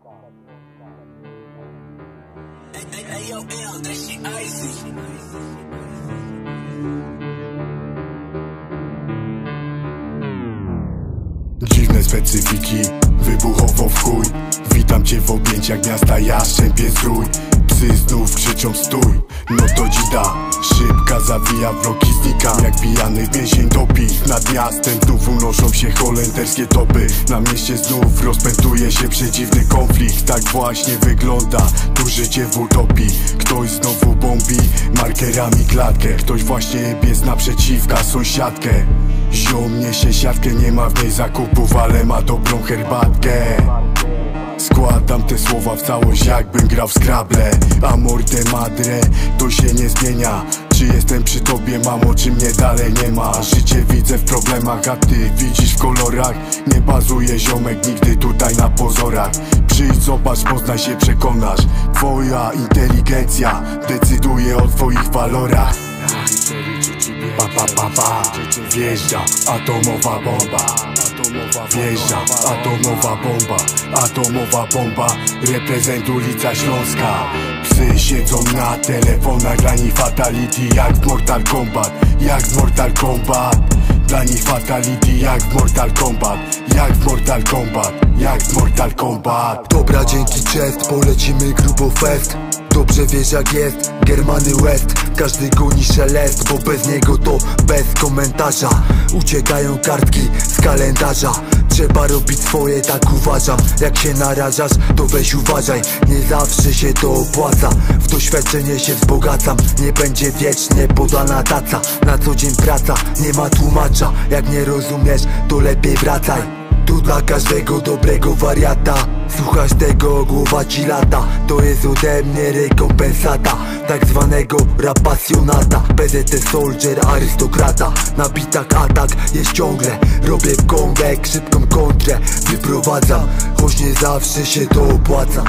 Dziwne specyfiki, wybuchowo w chuj. Witam cię w objęciach miasta, ja szczępię strój. Psy znów krzyczą stój, no to dzida. Szybka zawija wroki, znikam jak pijany więzień topi. Nad miastem znów unoszą się holenderskie topy. Na mieście znów rozpętuje się przedziwny konflikt. Tak właśnie wygląda tu życie w utopii. Ktoś znowu bombi markerami klatkę. Ktoś właśnie jebie z naprzeciwka sąsiadkę. Ziom niesie siatkę, nie ma w niej zakupów, ale ma dobrą herbatkę. Składam te słowa w całość, jakbym grał w Scrabble. Amor de madre, to się nie zmienia. Czy jestem przy tobie, mamo, czy mnie dalej nie ma? Życie widzę w problemach, a ty widzisz w kolorach. Nie bazuje ziomek nigdy tutaj na pozorach. Przyjdź, zobacz, poznaj się, przekonasz. Twoja inteligencja decyduje o twoich walorach. Pa, pa, pa, pa. Wjeżdża atomowa bomba. Wjeżdża atomowa bomba. Atomowa bomba, reprezent ulica Śląska. Psy siedzą na telefonach, dla nich fatality jak w Mortal Kombat. Jak w Mortal Kombat. Dla nich fatality jak w Mortal Kombat. Jak w Mortal Kombat. Jak w Mortal Kombat. Dobra, dzięki, chest, polecimy grubo fest. Dobrze wiesz jak jest, Germany West. Każdy goni szelest, bo bez niego to bez komentarza. Uciekają kartki z kalendarza. Trzeba robić swoje, tak uważam. Jak się narażasz, to weź uważaj. Nie zawsze się to opłaca. W doświadczenie się wzbogacam. Nie będzie wiecznie podana taca. Na co dzień praca, nie ma tłumacza. Jak nie rozumiesz, to lepiej wracaj. Tu dla każdego dobrego wariata. Słuchasz tego, głowa ci lata. To jest ode mnie rekompensata tak zwanego rapasjonata. PZT soldier, arystokrata. Na bitach atak jest ciągle. Robię kąbek, szybką kontrę wyprowadzam, choć nie zawsze się to opłaca.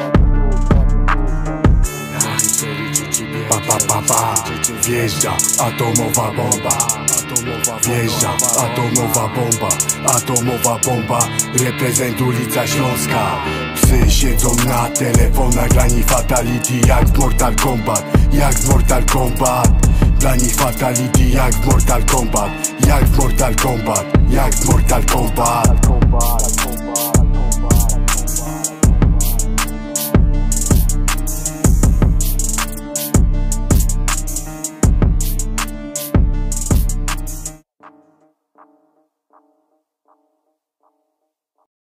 Pa, pa, pa, pa. Wjeżdża atomowa bomba. Wjeżdża atomowa bomba. Atomowa bomba, reprezent ulica Śląska. Psy siedzą na telefonach, dla nich fatality jak w Mortal Kombat. Jak w Mortal Kombat. Dla nich fatality jak w Mortal Kombat. Jak w Mortal Kombat. Jak w Mortal Kombat.